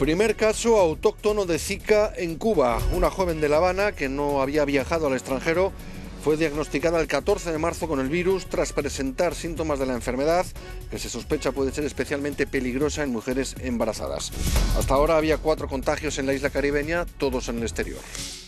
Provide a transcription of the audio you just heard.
Primer caso autóctono de Zika en Cuba. Una joven de La Habana que no había viajado al extranjero fue diagnosticada el 14 de marzo con el virus tras presentar síntomas de la enfermedad, que se sospecha puede ser especialmente peligrosa en mujeres embarazadas. Hasta ahora había 4 contagios en la isla caribeña, todos en el exterior.